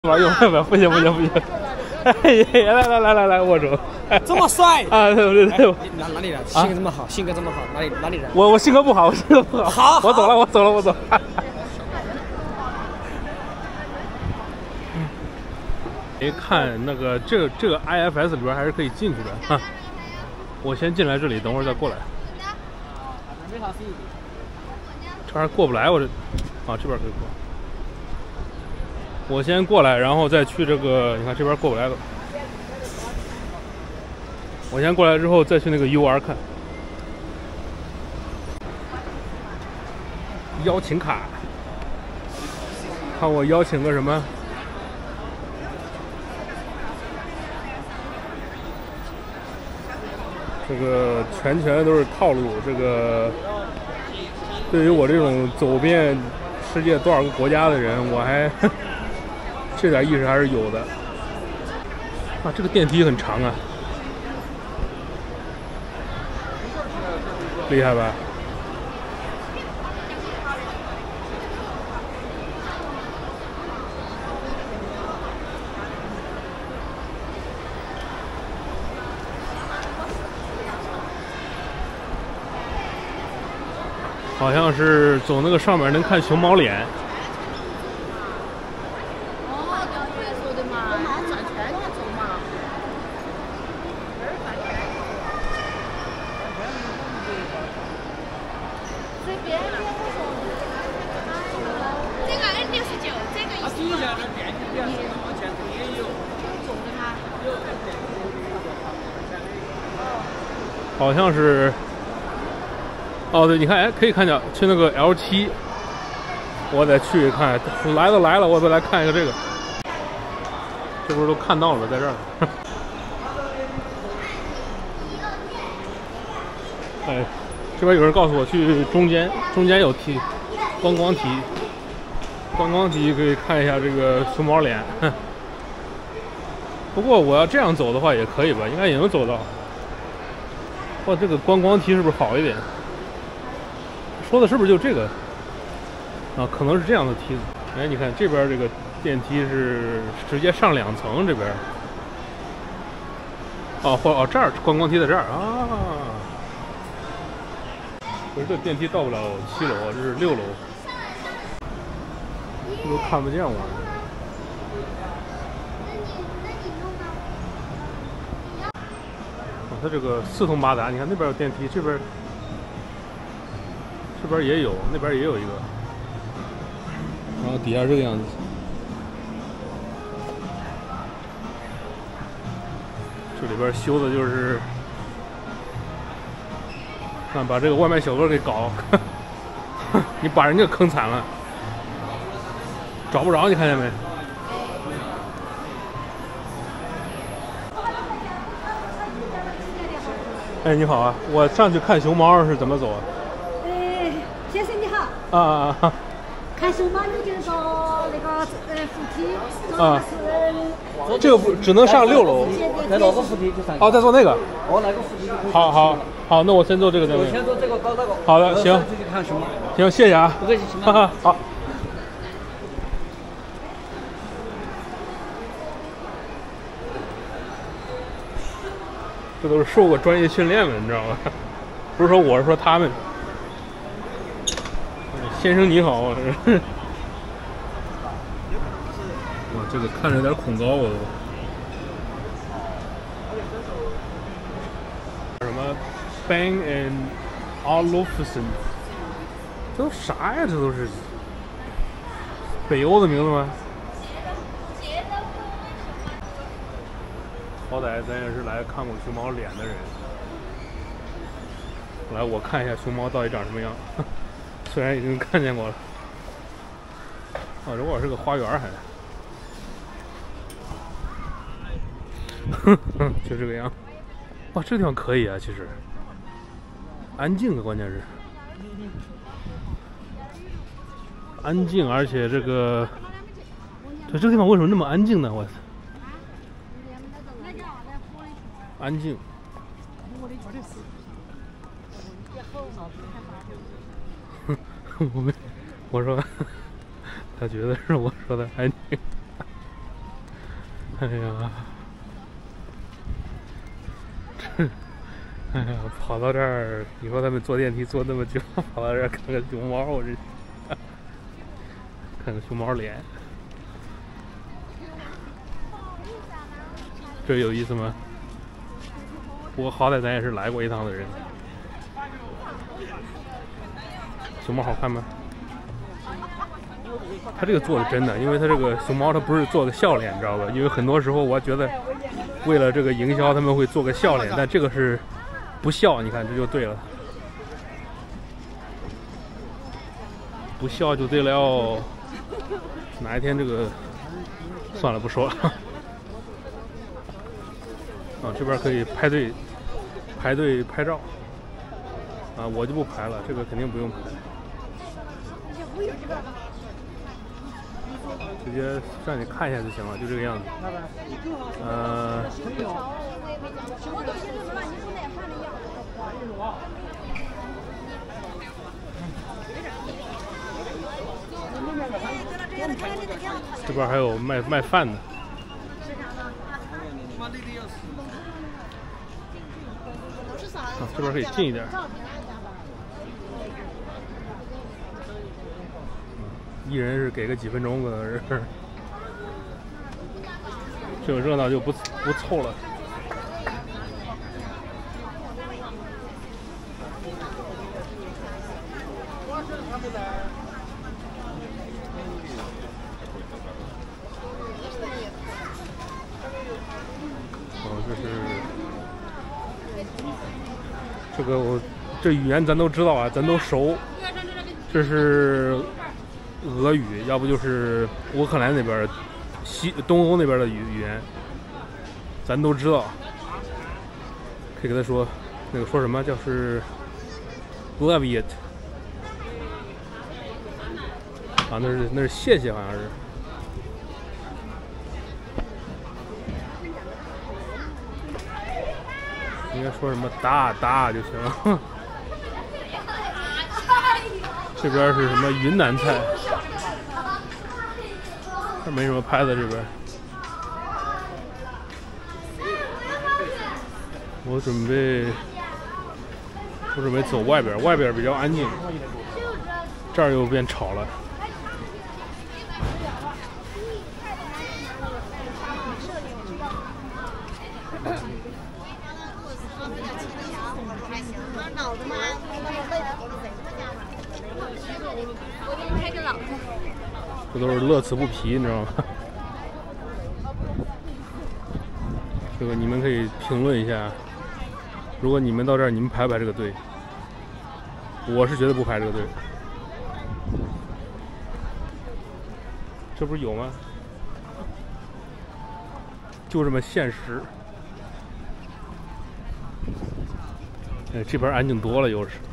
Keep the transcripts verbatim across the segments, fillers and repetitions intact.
玩用不不行不行不行！来来来来来，握手！ 这么帅啊！对对对， 哪哪里人？性格这么好，性格这么好，哪里哪里人？ 我我性格不好，我性格不好。 好， 我走了，我走了，我走。哎，看那个这个这个 I F S 里边还是可以进去的哈。我先进来这里，等会儿再过来。这玩意儿过不来，我这啊这边可以过。我先过来，然后再去这个，你看这边过不来了。我先过来之后，再去那个 U R 看邀请卡，看我邀请个什么。这个全全都是套路，这个对于我这种走遍世界多少个国家的人，我还这点意识还是有的。啊，这个电梯很长啊，厉害吧？好像是走那个上面能看熊猫脸。 哦，对对说的嘛，转圈圈走嘛。这边这个 N 六十九，这个一下的电梯边往前走也有。重的吗？ 好像是。哦，对，你看，哎，可以看见去那个 L 七，我得去看。来都来了，我得来看一个这个。这不是都看到了，在这儿。哎，这边有人告诉我去中间，中间有题，观光题，观光题可以看一下这个熊猫脸。不过我要这样走的话也可以吧，应该也能走到。哇，这个观光题是不是好一点？说的是不是就这个啊？可能是这样的梯子。哎，你看这边这个电梯是直接上两层，这边。哦，或哦这儿观光梯在这儿啊。可是这电梯到不了七楼，这是六楼，都看不见我。哦，它这个四通八达，你看那边有电梯，这边。这边也有，那边也有一个，然后底下这个样子。这里边修的就是，看把这个外卖小哥给搞，你把人家坑惨了，找不着，你看见没？哎，你好啊，我上去看熊猫是怎么走啊？ 先生你好。 啊啊啊！ 看熊猫你就坐那个呃扶梯，坐啊是。 这个不只能上六楼。 再坐个扶梯就上。 哦，再坐那个。 哦，那个扶梯就可以。 好好好，那我先坐这个，再我先坐这个高那个。 好的，行。 自己看熊猫。 行，谢谢啊。 不客气， 哈哈，好。这都是受过专业训练的，你知道吗？不是说我，是说他们。先生你好，哇，这个看着有点恐高，我都。什么 Bang and Olufsen， 这都啥呀？这都是北欧的名字吗？好歹咱也是来看过熊猫脸的人。来，我看一下熊猫到底长什么样。虽然已经看见过了，啊，这会儿是个花园还，哼哼，就这个样。哇，这个地方可以啊，其实安静的，关键是安静，而且这个，对，这个地方为什么那么安静呢？我操，安静。我没，我说，他觉得是我说的安静。 哎呀，这，哎呀，跑到这儿，以后他们坐电梯坐那么久，跑到这儿看个熊猫，我这看个熊猫脸，这有意思吗？不过好歹咱也是来过一趟的人。熊猫好看吗？他这个做的真的，因为他这个熊猫它不是做个笑脸，你知道吧？因为很多时候我觉得为了这个营销他们会做个笑脸，但这个是不笑，你看这就对了，不笑就对了。哪一天这个算了不说了。啊，这边可以排队排队拍照。啊，我就不排了，这个肯定不用排。直接让你看一下就行了，就这个样子。呃，这边还有卖卖饭的。啊，这边可以近一点。一人是给个几分钟，可能是这个热闹就不不凑了。哦，这是这个我这语言咱都知道啊，咱都熟。这是俄语，要不就是乌克兰那边、西东欧那边的语语言，咱都知道。可以跟他说，那个说什么，就是 love it 啊，那是那是谢谢，好像是。应该说什么哒哒就行了。这边是什么云南菜？这没什么拍的，这边。我准备，我准备走外边，外边比较安静，这儿又变吵了。这都是乐此不疲，你知道吗？这个你们可以评论一下，如果你们到这儿，你们排不排这个队？我是绝对不排这个队。这不是有吗？就这么现实。哎，这边安静多了，又是。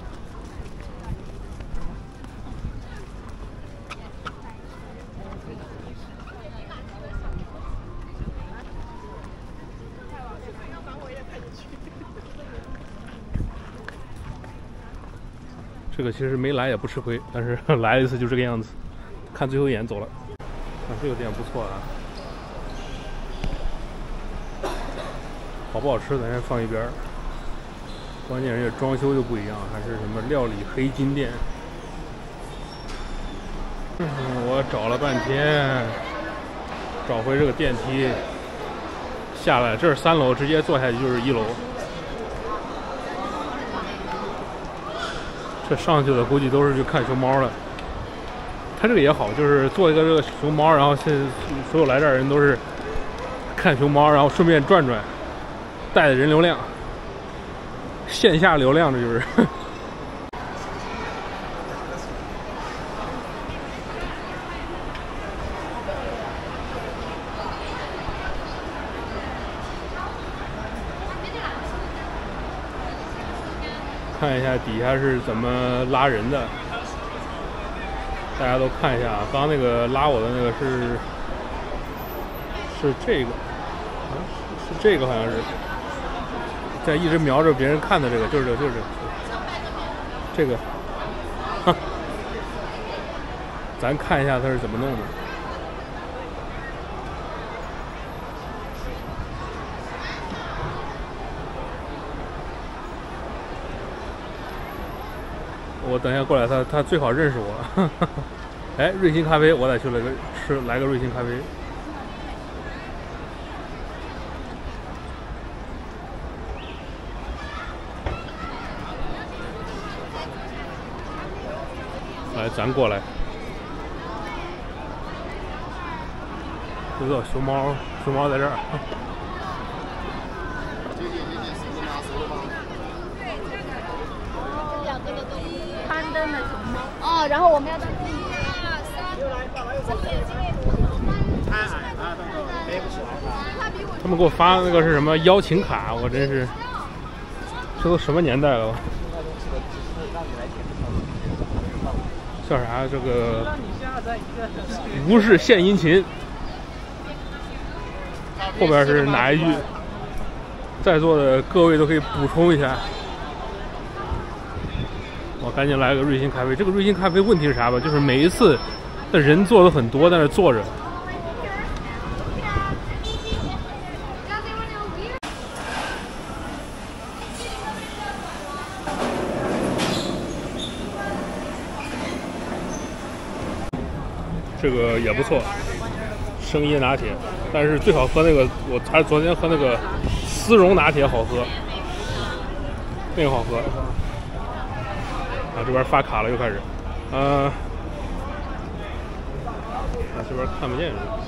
这个其实没来也不吃亏，但是来了一次就这个样子，看最后一眼走了。啊，这个店不错啊，好不好吃咱先放一边儿。关键人家装修就不一样，还是什么料理黑金店。嗯，我找了半天，找回这个电梯，下来这是三楼，直接坐下去就是一楼。这上去的估计都是去看熊猫的。他这个也好，就是做一个这个熊猫，然后现在所有来这儿人都是看熊猫，然后顺便转转，带的人流量，线下流量，这就是。看一下底下是怎么拉人的，大家都看一下啊。刚刚那个拉我的那个是是这个，啊，是这个好像是，在一直瞄着别人看的这个，就是这个，就是这个，这个，哈，咱看一下他是怎么弄的。 我等一下过来，他他最好认识我。哎，瑞幸咖啡，我得去了个吃，来个瑞幸咖啡。来，咱过来。知道熊猫，熊猫在这儿。 攀登的熊猫。哦，然后我们要到这里。 他们给我发那个是什么邀请卡？我真是，这都什么年代了？叫啥？这个无事献殷勤。后边是哪一句？在座的各位都可以补充一下。我赶紧来个瑞幸咖啡。这个瑞幸咖啡问题是啥吧？就是每一次的人坐的很多，在那坐着。这个也不错，生椰拿铁，但是最好喝那个，我还是昨天喝那个丝绒拿铁好喝，那个好喝。啊，这边发卡了，又开始，呃，啊，这边看不见是吧？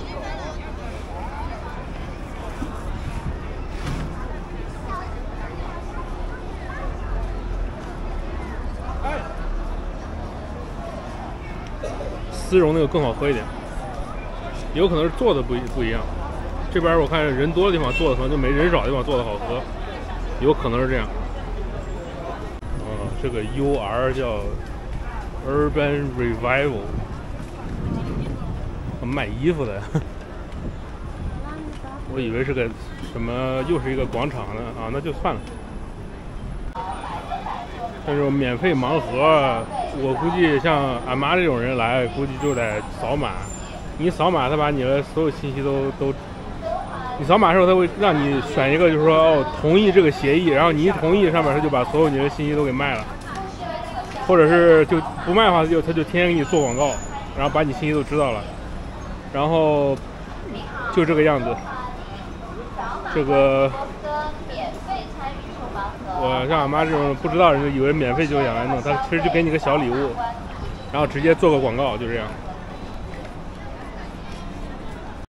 丝绒那个更好喝一点，有可能是做的不一不一样。这边我看人多的地方做的可能就没人少的地方做的好喝，有可能是这样。哦，这个 U R 叫 Urban Revival， 卖衣服的。我以为是个什么，又是一个广场呢啊，那就算了。这种免费盲盒，我估计像俺妈这种人来，估计就得扫码。你扫码，他把你的所有信息都都，你扫码的时候，他会让你选一个，就是说哦，同意这个协议，然后你一同意，上面他就把所有你的信息都给卖了。或者是就不卖的话，就他就天天给你做广告，然后把你信息都知道了，然后就这个样子。这个。我像俺妈这种不知道人就以为免费就想来弄，他其实就给你个小礼物，然后直接做个广告，就这样。